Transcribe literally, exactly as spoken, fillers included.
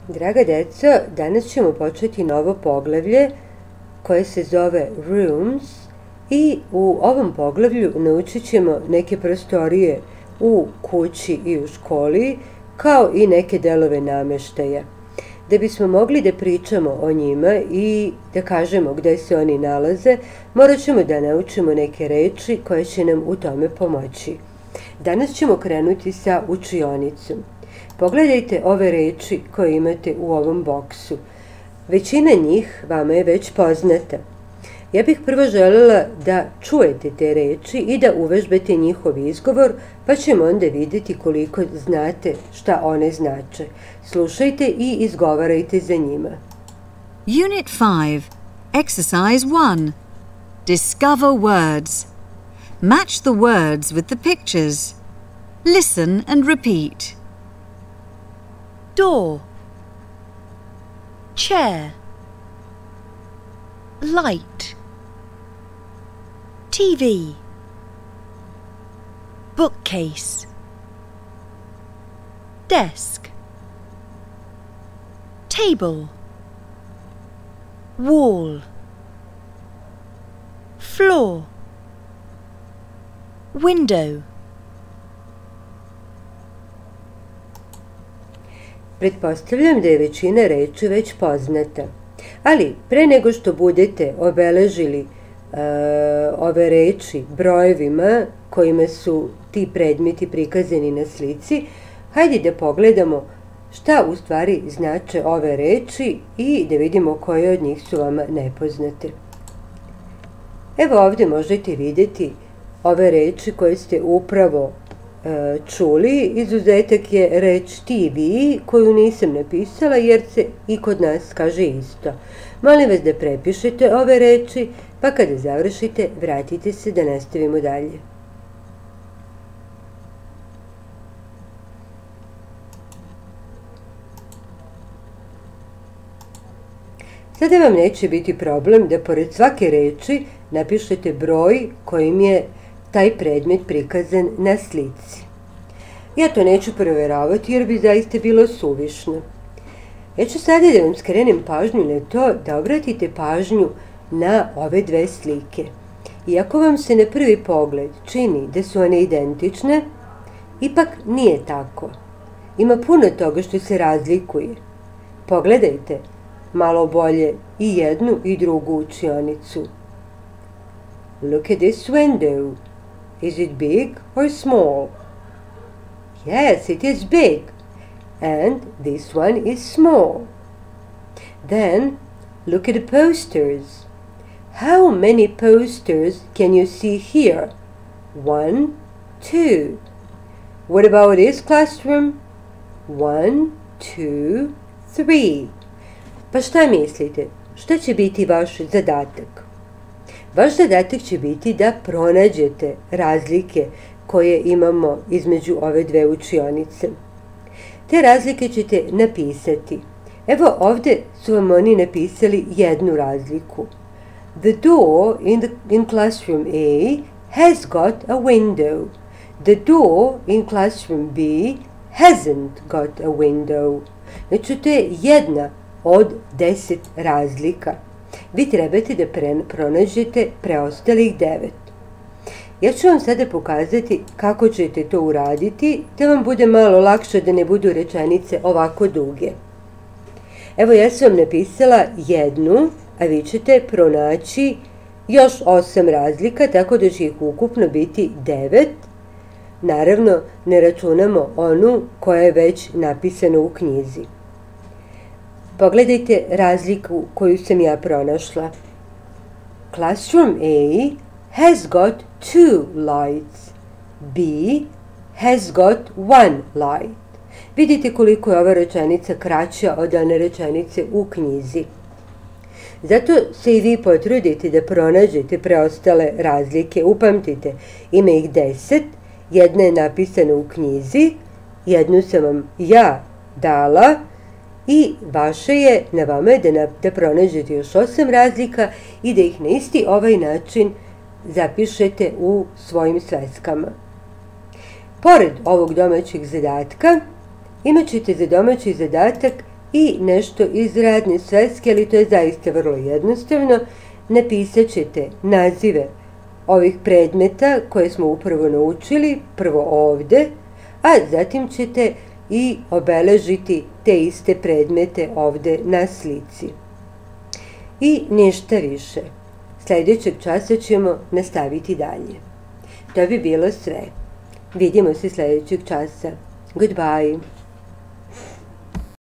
Draga deco, danas ćemo početi novo poglavlje koje se zove Rooms i u ovom poglavlju naučit ćemo neke prostorije u kući i u školi, kao i neke delove nameštaja. Da bismo mogli da pričamo o njima i da kažemo gde se oni nalaze, morat ćemo da naučimo neke reči koje će nam u tome pomoći. Danas ćemo krenuti sa učionicom. Pogledajte ove reči koje imate u ovom boksu. Većina njih vama je već poznata. Ja bih prvo želela da čujete te reči i da uvežbate njihov izgovor, pa ćemo onda vidjeti koliko znate šta one znače. Slušajte i izgovarajte za njima. Unit five, Exercise one. Discover words. Match the words with the pictures. Listen and repeat. Door, chair, light, T V, bookcase, desk, table, wall, floor, window. Pretpostavljam da je većina reči već poznata, ali pre nego što budete obeležili uh, ove reči brojevima kojima su ti predmeti prikazani na slici, hajde da pogledamo šta u stvari znače ove reči i da vidimo koje od njih su vama nepoznate. Evo ovdje možete vidjeti ove reči koje ste upravo čuli. Izuzetak je reč T V koju nisam napisala jer se i kod nas kaže isto. Molim vas da prepišete ove reči, pa kada završite vratite se da nastavimo dalje. Sada vam neće biti problem da pored svake reči napišete broj kojim je taj predmet prikazan na slici. Ja to neću provjeravati jer bi zaista bilo suvišno. Ja ću sada da vam skrenem pažnju na to da obratite pažnju na ove dve slike. Iako vam se na prvi pogled čini da su one identične, ipak nije tako. Ima puno toga što se razlikuje. Pogledajte malo bolje i jednu i drugu učionicu. Look at this window. Is it big or small? Yes, it is big. And this one is small. Then, look at the posters. How many posters can you see here? One, two. What about this classroom? One, two, three. Pa šta mislite? Šta će biti vaš zadatak? Vaš zadatak će biti da pronađete razlike koje imamo između ove dve učionice. Te razlike ćete napisati. Evo ovdje su vam oni napisali jednu razliku. The door in, the, in classroom A has got a window. The door in classroom B hasn't got a window. Znači to je jedna od deset razlika. Vi trebate da pronađete preostalih devet. Ja ću vam sada pokazati kako ćete to uraditi, da vam bude malo lakše da ne budu rečenice ovako duge. Evo ja sam vam napisala jednu, a vi ćete pronaći još osam razlika, tako da će ih ukupno biti devet. Naravno, ne računamo onu koja je već napisana u knjizi. Pogledajte razliku koju sam ja pronašla. Classroom A has got two lights. B has got one light. Vidite koliko je ova rečenica kraća od one rečenice u knjizi. Zato se i vi potrudite da pronađete preostale razlike. Upamtite, ima ih deset, jedna je napisana u knjizi, jednu sam vam ja dala, i vaše je, na vama je da, da pronađete još osam razlika i da ih na isti ovaj način zapišete u svojim sveskama. Pored ovog domaćeg zadatka, imat ćete za domaći zadatak i nešto iz radne sveske, ali to je zaista vrlo jednostavno. Napisat ćete nazive ovih predmeta koje smo upravo naučili, prvo ovde, a zatim ćete i obeležiti te iste predmete ovde na slici. I ništa više. Sljedećeg časa ćemo nastaviti dalje. To bi bilo sve. Vidimo se sljedećeg časa. Goodbye.